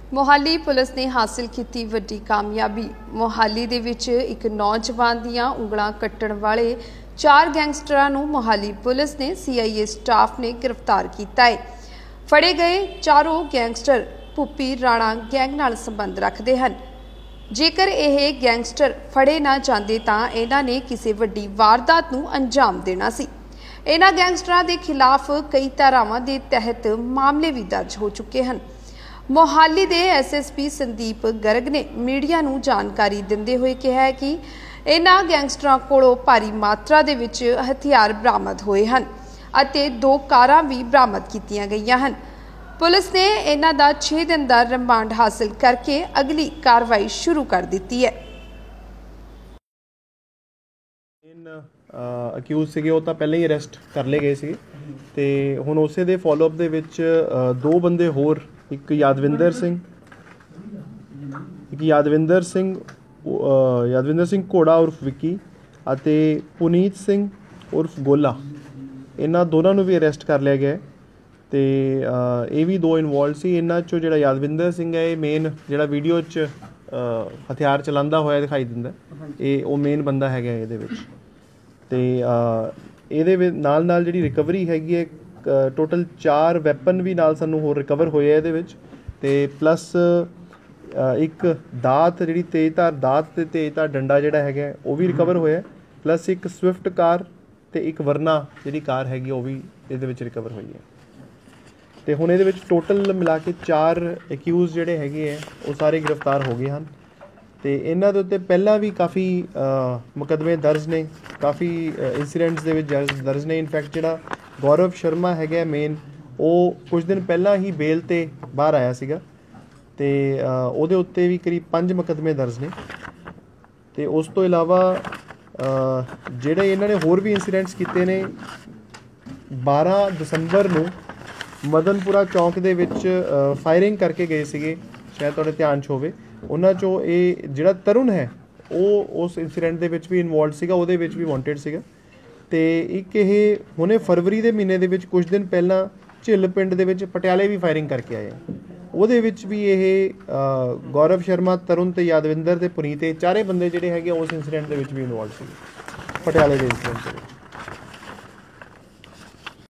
Mohali police ने हासिल की वड्डी कामयाबी। मोहाली दे विच एक नौजवान दियां उंगलां कट्टण वाले 4 गैंगस्टरां नूं मोहाली पुलिस ने CIA स्टाफ ने गिरफ्तार किया है। फड़े गए चारों गैंगस्टर भुप्पी राणा गैंग नाल संबंध रखते हैं। जेकर यह गैंगस्टर फड़े ना जाते तां इन्हां ने किसी वड्डी वारदात नूं अंजाम देना सी। इन्हां गैंगस्टरां दे खिलाफ कई धारावां दे तहत मामले भी दर्ज हो चुके हैं। मोहाली दे SSP संदीप गर्ग ने मीडिया नूं जानकारी दिंदे होए कहा है कि इन्हां गैंगस्टरां कोलों भारी मात्रा दे विच हथियार बरामद होए हन अते 2 कारां भी बरामद कीतीआं गईआं हन। पुलिस ने इन्हां दा 6 दिन दा रिमांड हासिल करके अगली कार्रवाई शुरू कर दी है। ਅਕਿਊਜ਼ ਸੀਗੇ ਉਹ ਤਾਂ ਪਹਿਲਾਂ ਹੀ ਅਰੈਸਟ ਕਰ ਲਏ ਗਏ ਸੀ ਤੇ ਹੁਣ ਉਸੇ ਦੇ ਫਾਲੋ ਅਪ ਦੇ ਵਿੱਚ 2 ਬੰਦੇ ਹੋਰ, ਇੱਕ ਯਾਦਵਿੰਦਰ ਸਿੰਘ ਘੋੜਾ ਉਰਫ ਵਿੱਕੀ ਅਤੇ ਪੁਨੀਤ ਸਿੰਘ ਉਰਫ ਗੋਲਾ, ਇਹਨਾਂ ਦੋਨਾਂ ਨੂੰ ਵੀ ਅਰੈਸਟ ਕਰ ਲਿਆ ਗਿਆ ਤੇ ਇਹ ਵੀ 2 ਇਨਵੋਲਵ ਸੀ। ਇਹਨਾਂ ਚੋਂ ਜਿਹੜਾ ਯਾਦਵਿੰਦਰ ਸਿੰਘ ਹੈ ਇਹ ਮੇਨ ਜਿਹੜਾ ਵੀਡੀਓ 'ਚ ਹਥਿਆਰ ਚਲਾਉਂਦਾ ਹੋਇਆ ਦਿਖਾਈ ਦਿੰਦਾ, ਇਹ ਉਹ ਮੇਨ ਬੰਦਾ ਹੈਗਾ ਇਹਦੇ ਵਿੱਚ। ਤੇ ਇਹਦੇ ਨਾਲ ਜਿਹੜੀ ਰਿਕਵਰੀ ਹੈਗੀ ਹੈ ਟੋਟਲ 4 ਵੈਪਨ ਵੀ ਨਾਲ ਸਾਨੂੰ ਹੋਰ ਰਿਕਵਰ ਹੋਏ ਆ ਇਹਦੇ ਵਿੱਚ ਤੇ ਪਲੱਸ ਇੱਕ ਦਾਤ, ਜਿਹੜੀ ਤੇਜ਼ਧਾਰ ਦਾਤ ਤੇ ਤੇਜ਼ਧਾਰ ਡੰਡਾ ਜਿਹੜਾ ਹੈਗਾ ਉਹ ਵੀ ਰਿਕਵਰ ਹੋਇਆ, ਪਲੱਸ ਇੱਕ ਸਵਿਫਟ ਕਾਰ ਤੇ ਇੱਕ ਵਰਨਾ ਜਿਹੜੀ ਕਾਰ ਹੈਗੀ ਉਹ ਵੀ ਇਹਦੇ ਵਿੱਚ ਰਿਕਵਰ ਹੋਈ ਹੈ। ਤੇ ਹੁਣ ਇਹਦੇ ਵਿੱਚ ਟੋਟਲ ਮਿਲਾ ਕੇ 4 ਅਕਿਊਜ਼ ਜਿਹੜੇ ਹੈਗੇ ਆ ਉਹ ਸਾਰੇ ਗ੍ਰਿਫਤਾਰ ਹੋ ਗਏ ਹਨ ਤੇ ਇਹਨਾਂ ਦੇ ਉੱਤੇ ਪਹਿਲਾਂ ਵੀ ਕਾਫੀ ਮੁਕੱਦਮੇ ਦਰਜ ਨੇ, ਕਾਫੀ ਇੰਸੀਡੈਂਟਸ ਦੇ ਵਿੱਚ ਦਰਜ ਨੇ। ਇਨਫੈਕਟ ਜਿਹੜਾ ਗੌਰਵ ਸ਼ਰਮਾ ਹੈਗਾ ਮੇਨ, ਉਹ ਕੁਝ ਦਿਨ ਪਹਿਲਾਂ ਹੀ ਬੇਲ ਤੇ ਬਾਹਰ ਆਇਆ ਸੀਗਾ ਤੇ ਉਹਦੇ ਉੱਤੇ ਵੀ ਕਰੀਬ 5 ਮੁਕੱਦਮੇ ਦਰਜ ਨੇ। ਤੇ ਉਸ ਤੋਂ ਇਲਾਵਾ ਜਿਹੜੇ ਇਹਨਾਂ ਨੇ ਹੋਰ ਵੀ ਇੰਸੀਡੈਂਟਸ ਕੀਤੇ ਨੇ, 12 ਦਸੰਬਰ ਨੂੰ ਮਦਨਪੁਰਾ ਚੌਂਕ ਦੇ ਵਿੱਚ ਫਾਇਰਿੰਗ ਕਰਕੇ ਗਏ ਸੀਗੇ, ਸ਼ਾਇਦ ਤੁਹਾਡੇ ਧਿਆਨ 'ਚ ਹੋਵੇ। ਉਹਨਾਂ 'ਚੋਂ ਇਹ ਜਿਹੜਾ ਤਰੁਣ ਹੈ ਉਹ ਉਸ ਇੰਸੀਡੈਂਟ ਦੇ ਵਿੱਚ ਵੀ ਇਨਵੋਲਵ ਸੀਗਾ, ਉਹਦੇ ਵਿੱਚ ਵੀ ਵਾਂਟਡ ਸੀਗਾ। ਤੇ ਇੱਕ ਇਹ ਹੁਣੇ ਫਰਵਰੀ ਦੇ ਮਹੀਨੇ ਦੇ ਵਿੱਚ ਕੁਝ ਦਿਨ ਪਹਿਲਾਂ ਝਿੱਲ ਪਿੰਡ ਦੇ ਵਿੱਚ ਪਟਿਆਲੇ ਵੀ ਫਾਇਰਿੰਗ ਕਰਕੇ ਆਏ, ਉਹਦੇ ਵਿੱਚ ਵੀ ਇਹ ਗੌਰਵ ਸ਼ਰਮਾ, ਤਰੁਣ ਤੇ ਯਾਦਵਿੰਦਰ ਤੇ ਪੁਨੀਤ, ਇਹ 4 ਬੰਦੇ ਜਿਹੜੇ ਹੈਗੇ ਉਸ ਇੰਸੀਡੈਂਟ ਦੇ ਵਿੱਚ ਵੀ ਇਨਵੋਲਵ ਸੀਗੇ, ਪਟਿਆਲੇ ਦੇ ਇੰਸੀਡੈਂਟ ਦੇ ਵਿੱਚ।